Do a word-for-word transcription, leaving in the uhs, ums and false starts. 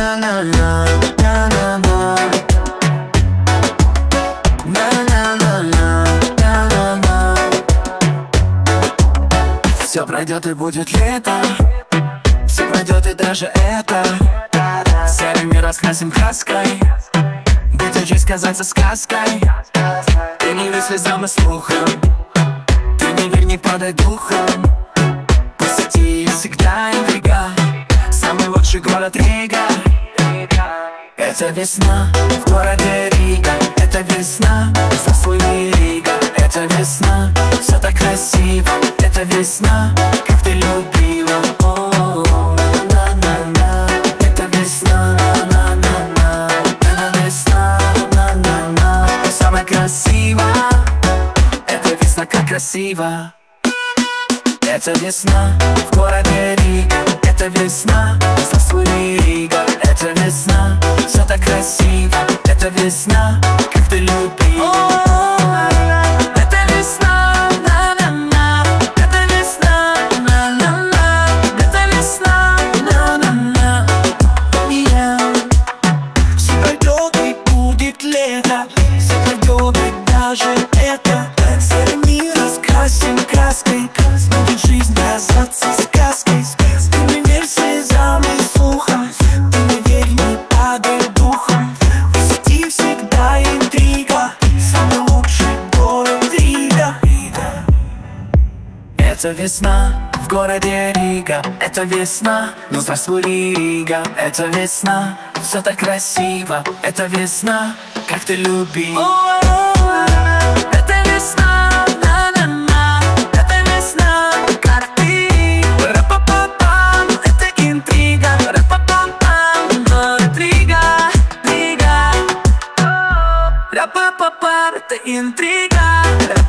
На-на-на, на-на-на. На-на-на-на, на-на-на. Все пройдет и будет лето, все пройдет и даже это. Серый мир раскрасим краской, будет жизнь казаться сказкой. Ты не верь слезам и слухам, ты не верь, не падай духом. Посети всегда интрига, самый лучший город Рига. Это весна в городе Рига, это весна, здравствуй, Рига. Это весна, все так красиво, это весна, как ты любила. О-о-о, на-на-на, это весна, на-на-на, это весна, на-на-на. Самая красивая, это весна, как красиво. Это весна в городе Рига, это весна, здравствуй, Рига. Это весна, все так красиво, это весна, как ты любила. Это весна, на-на-на, это весна, на-на-на, это весна, на-на-на. Все пройдет и будет лето, все пройдет и даже это. Серый мир раскрасим краской, будет жизнь казаться сказкой. Ты не верь слезам и слухам, ты не верь, не падай духом. Посети всегда интрига, самый лучший город Рига. Это весна в городе Рига, это весна, ну здравствуй, Рига. Это весна, все так красиво, это весна, как ты любила. Это весна, на-на-на, это весна, как ты. Ра-па-па-пам, это интрига. Ра-па-па-пам, город Рига, Рига. Ра-па-па-пам, это интрига.